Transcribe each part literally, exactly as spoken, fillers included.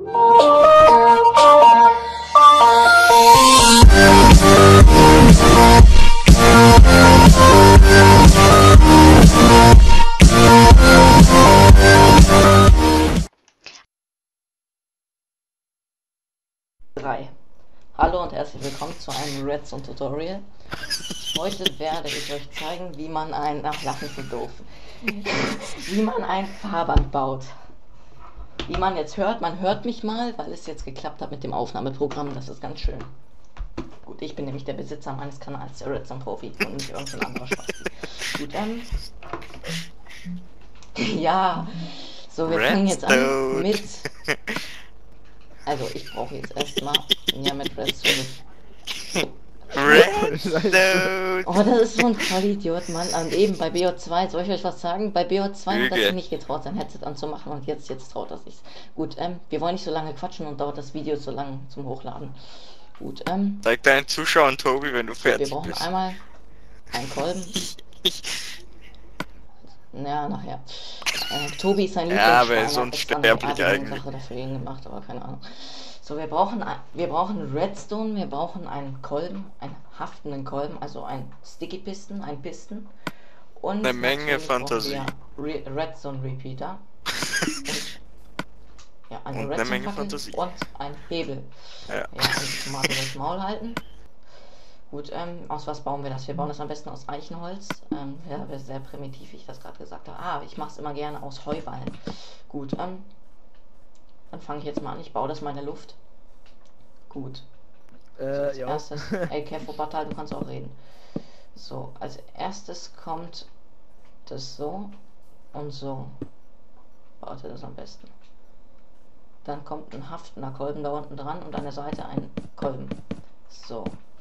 drei. Hallo und herzlich willkommen zu einem Redstone Tutorial. Heute werde ich euch zeigen, wie man ein, ach, Lachen ist so doof, wie man ein Fahrband baut. Wie man jetzt hört, man hört mich mal, weil es jetzt geklappt hat mit dem Aufnahmeprogramm, das ist ganz schön. Gut, ich bin nämlich der Besitzer meines Kanals, der Redstone Profi und nicht irgendein anderer Spaß. Gut, ähm, ja, so wir fangen jetzt an mit... Also ich brauche jetzt erstmal, ja mit Redstone. Redstone! Oh, das ist so ein Vollidiot, Mann. Und eben bei B O zwei, soll ich euch was sagen? Bei B O zwei hat er sich nicht getraut, sein Headset anzumachen und jetzt, jetzt traut er sich. Gut, ähm, wir wollen nicht so lange quatschen und dauert das Video so lang zum Hochladen. Gut, ähm. Zeig deinen Zuschauern, Tobi, wenn du fertig bist. Wir brauchen bist. einmal einen Kolben. Ja, nachher. Äh, Tobi ist ein Ja, Lieblingsschwein. aber er ist unsterblich eigentlich. Sache dafür ihn gemacht, aber keine Ahnung. So, wir brauchen, wir brauchen Redstone, wir brauchen einen Kolben, einen haftenden Kolben, also ein Sticky Piston, ein Piston. Und eine Menge Fantasie. Re Redstone Repeater. Und, ja, eine und Redstone eine Menge Fantasie. Und ein Hebel. Ja. Ja, und Tomaten das Maul halten. Gut, ähm, aus was bauen wir das? Wir bauen das am besten aus Eichenholz. Ähm, ja, wäre sehr primitiv, wie ich das gerade gesagt habe. Ah, ich mache es immer gerne aus Heuballen. Gut, ähm, dann fange ich jetzt mal an. Ich baue das mal in der Luft. Gut. Äh, so, als ja. erstes, ey, Kevo Batal, du kannst auch reden. So, als erstes kommt das so und so. Baut ihr das am besten. Dann kommt ein haftender Kolben da unten dran und an der Seite ein Kolben. So.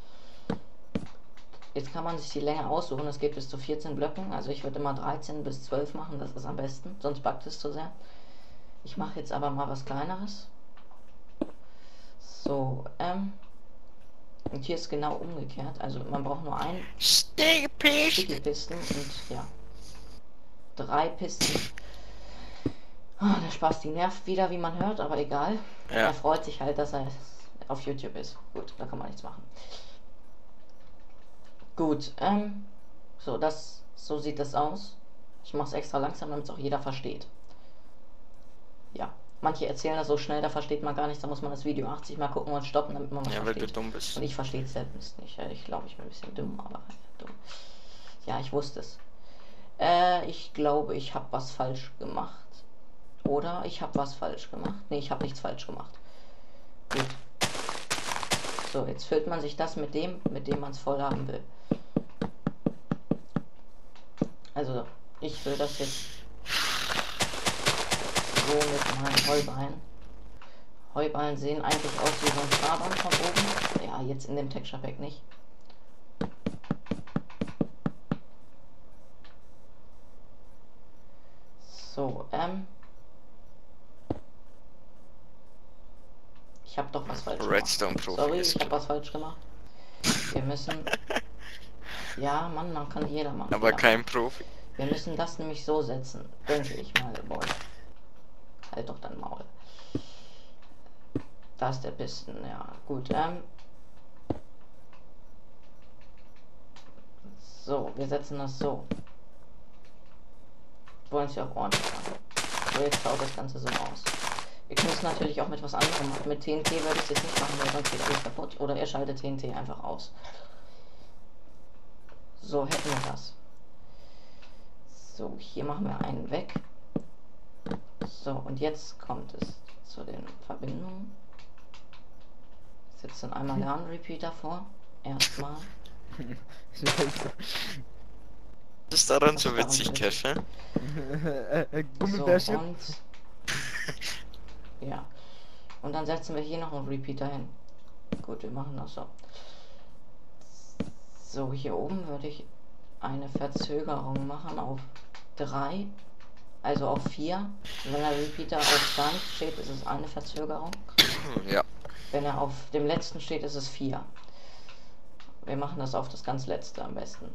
Jetzt kann man sich die Länge aussuchen, es geht bis zu vierzehn Blöcken, also ich würde immer dreizehn bis zwölf machen, das ist am besten, sonst backt es zu sehr. Ich mache jetzt aber mal was Kleineres. So, ähm, und hier ist genau umgekehrt, also man braucht nur einen Sticky Piston und ja, drei Pisten. Oh, der Spaß, die nervt wieder, wie man hört, aber egal. Ja. Er freut sich halt, dass er auf YouTube ist. Gut, da kann man nichts machen. Gut, ähm, so, das, so sieht das aus. Ich mache es extra langsam, damit es auch jeder versteht. Ja, manche erzählen das so schnell, da versteht man gar nichts, da muss man das Video achtzig Mal gucken und stoppen, damit man was ja, versteht. weil du dumm bist. Und ich verstehe es selbst nicht. Ich glaube, ich bin ein bisschen dumm, aber dumm. Ja, ich wusste es. Äh, ich glaube, ich habe was falsch gemacht. Oder ich habe was falsch gemacht. Ne, ich habe nichts falsch gemacht. Gut. So, jetzt füllt man sich das mit dem, mit dem man es voll haben will. Also, ich will das jetzt so mit meinen Heuballen. Heuballen sehen eigentlich aus wie so ein Fahrband von oben. Ja, jetzt in dem Texture Pack nicht. So, ähm. Ich habe doch was falsch Redstone gemacht. Profi. Sorry, ich habe was falsch gemacht. Wir müssen... Ja, Mann, man kann jeder machen. Aber ja. kein Profi. Wir müssen das nämlich so setzen, denke ich mal, boy. Halt doch dein Maul. Da ist der Piston, ja, gut, ähm. So, wir setzen das so. Wollen es ja auch ordentlich machen. So, jetzt schaut das Ganze so aus. Wir können es natürlich auch mit was anderem machen. Mit T N T würde ich es jetzt nicht machen, weil sonst geht alles kaputt. Oder ihr schaltet T N T einfach aus. So, hätten wir das. So, hier machen wir einen weg. So, und jetzt kommt es zu den Verbindungen. Ich setze dann einmal Lernen Repeater vor. Erstmal. Was ist daran so witzig, Käfer? So, und ja. Und dann setzen wir hier noch einen Repeater hin. Gut, wir machen das so. So, hier oben würde ich eine Verzögerung machen auf drei, also auf vier. Wenn der Repeater auf zwei steht, ist es eine Verzögerung. Ja. Wenn er auf dem letzten steht, ist es vier. Wir machen das auf das ganz letzte am besten.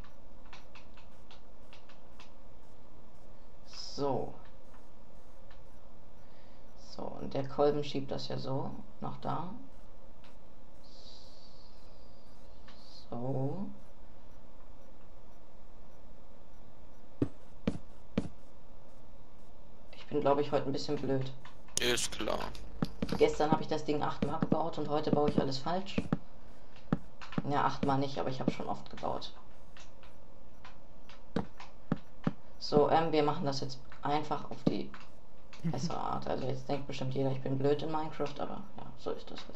So. der Kolben schiebt das ja so nach da. So. Ich bin, glaube ich, heute ein bisschen blöd. Ist klar. Gestern habe ich das Ding achtmal gebaut und heute baue ich alles falsch. Ja, achtmal nicht, aber ich habe schon oft gebaut. So, ähm, wir machen das jetzt einfach auf die bessere Art. Also jetzt denkt bestimmt jeder, ich bin blöd in Minecraft, aber ja, so ist das halt.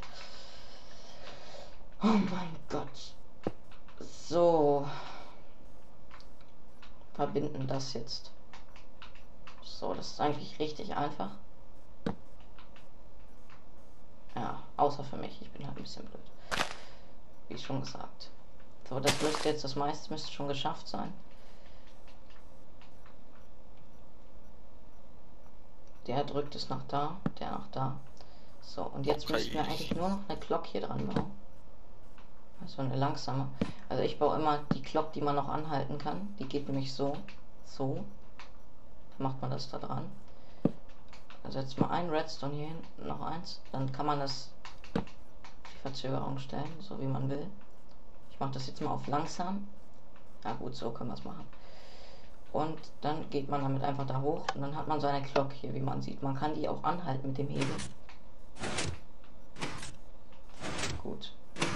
Oh mein Gott. So. Verbinden das jetzt. So, das ist eigentlich richtig einfach. Ja, außer für mich. Ich bin halt ein bisschen blöd. Wie schon gesagt. So, das müsste jetzt, das meiste müsste schon geschafft sein. Der drückt es nach da, der nach da. So, und jetzt Okay. müssten wir eigentlich nur noch eine Glock hier dran bauen. Also eine langsame. Also ich baue immer die Glock, die man noch anhalten kann. Die geht nämlich so. So. Dann macht man das da dran. Dann setzt man ein Redstone hier hin, noch eins. Dann kann man das die Verzögerung stellen, so wie man will. Ich mache das jetzt mal auf langsam. Ja gut, so können wir es machen. Und dann geht man damit einfach da hoch und dann hat man seine Glock hier, wie man sieht. Man kann die auch anhalten mit dem Hebel. Gut.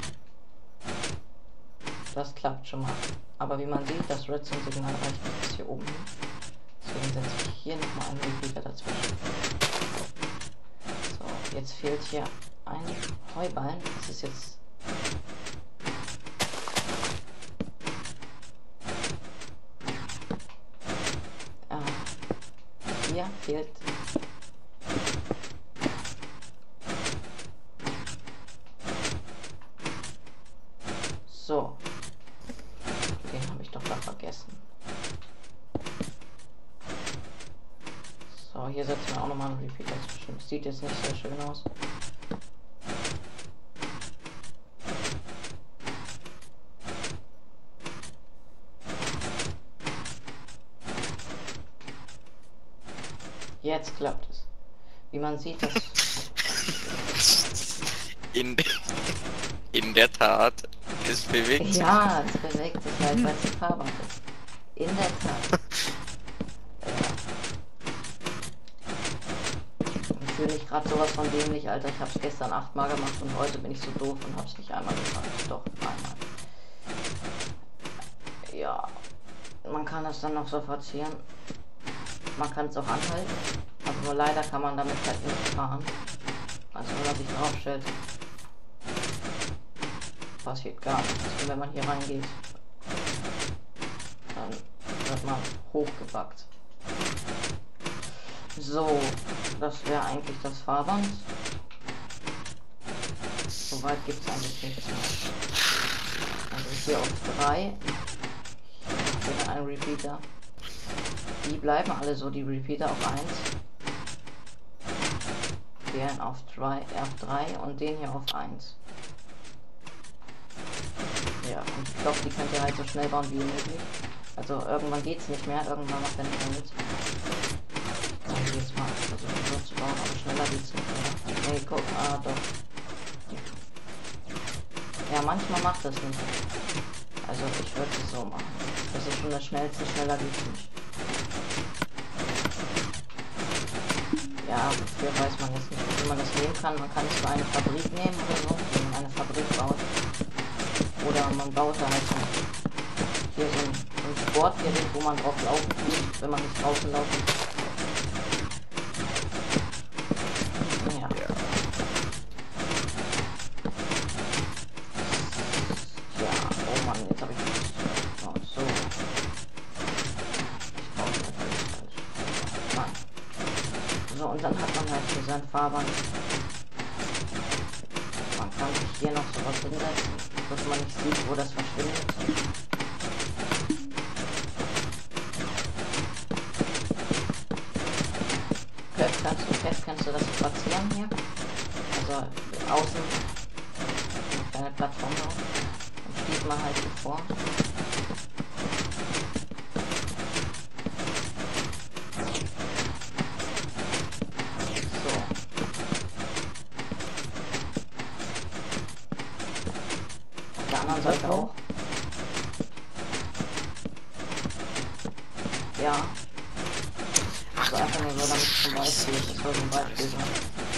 Das klappt schon mal. Aber wie man sieht, das Redstone-Signal reicht nicht bis hier oben hin. Deswegen setze ich hier nochmal einen Repeater dazwischen. So, jetzt fehlt hier ein Heuballen. Das ist jetzt... Äh, hier fehlt... So. Den habe ich doch da vergessen. So, hier setzen wir auch nochmal einen Repeater zwischen. Das sieht jetzt nicht sehr schön aus. Jetzt klappt es. Wie man sieht, das... In, in der Tat, es bewegt sich. Ja, es bewegt sich halt, weil es die Farbe ist. In der Tat. Ich fühle mich gerade sowas von dämlich, Alter. Ich habe es gestern achtmal gemacht und heute bin ich so doof und habe es nicht einmal gemacht. Doch, einmal. Ja, man kann das dann noch so verzieren. Man kann es auch anhalten. Aber nur leider kann man damit halt nicht fahren. Also wenn man sich draufstellt, passiert gar nichts. Und wenn man hier reingeht, dann wird man hochgebackt. So, das wäre eigentlich das Fahrband. Soweit gibt es eigentlich nichts mehr. Also hier auf drei. Hier ein Repeater. Die bleiben alle so, die Repeater auf eins. Den auf drei, auf drei und den hier auf eins. Ja, und ich glaube, die könnt ihr halt so schnell bauen wie möglich. Also irgendwann geht es nicht mehr, irgendwann macht er nicht mehr mit. Dann geht's mal versuchen so zu bauen, aber schneller geht's nicht mehr. Nee, guck, ah doch. Ja, manchmal macht das nicht. Also ich würde es so machen. Das ist schon das schnellste, schneller geht's nicht. Ja, dafür weiß man jetzt nicht, wie man das nehmen kann. Man kann es für eine Fabrik nehmen oder so, wenn man eine Fabrik baut. Oder man baut da halt hier so ein, so ein Sportgerät, wo man drauf laufen kann, wenn man nicht draußen laufen kann. Ja. Ja, oh Mann, jetzt habe ich... Oh, so. Ich baue das natürlich falsch. Mann. So, und dann hat man halt hier sein Fahrband. Man kann sich hier noch sowas hinsetzen, dass man nicht sieht, wo das verschwindet. Fest kannst du, fest kannst du das platzieren hier. Also außen eine kleine Plattform drauf. Dann steht man halt hier vor. anderen Seite auch. Ja. Also einfach nur so, damit es zum Beispiel ist. Das soll so ein Beispiel sein.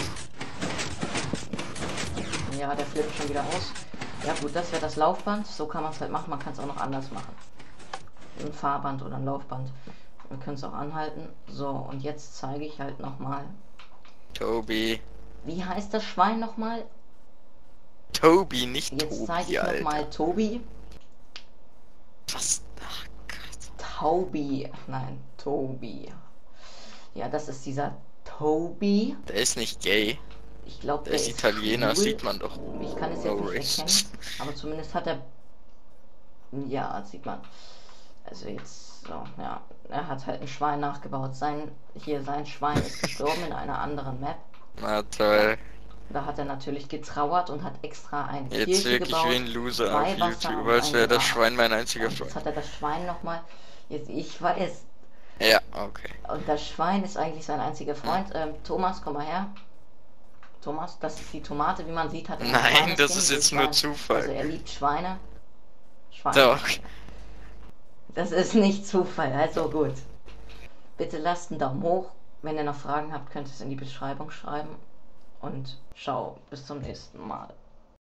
Ja, der flippt schon wieder aus. Ja gut, das wäre das Laufband. So kann man es halt machen. Man kann es auch noch anders machen. Ein Fahrband oder ein Laufband. Wir können es auch anhalten. So, und jetzt zeige ich halt nochmal. Tobi. Wie heißt das Schwein nochmal? Tobi, nicht Jetzt Tobi, zeige ich nochmal Tobi. Was? Ach Gott. Tobi. Nein, Tobi. Ja, das ist dieser Tobi. Der ist nicht gay. Ich glaube, der, der ist Italiener, schwul. Sieht man doch. Ich kann es jetzt No nicht race. erkennen, aber zumindest hat er... Ja, sieht man. Also jetzt so, ja. Er hat halt ein Schwein nachgebaut. Sein, hier, sein Schwein ist gestorben in einer anderen Map. Na toll. Da hat er natürlich getrauert und hat extra eine Jetzt Kirche wirklich gebaut. wie ein Loser auf Weihwasser YouTube, und als ein wäre das Grab. Schwein mein einziger Und Freund. jetzt hat er das Schwein nochmal. Jetzt, ich weiß. Ja, okay. Und das Schwein ist eigentlich sein einziger Freund. Ähm, Thomas, komm mal her. Thomas, das ist die Tomate, wie man sieht, hat er ein Nein, Schweineskin. das ist jetzt nur Schwein. Zufall. Also er liebt Schweine. Schweine. Doch. Das ist nicht Zufall, also gut. Bitte lasst einen Daumen hoch. Wenn ihr noch Fragen habt, könnt ihr es in die Beschreibung schreiben. Und ciao, bis zum nächsten Mal.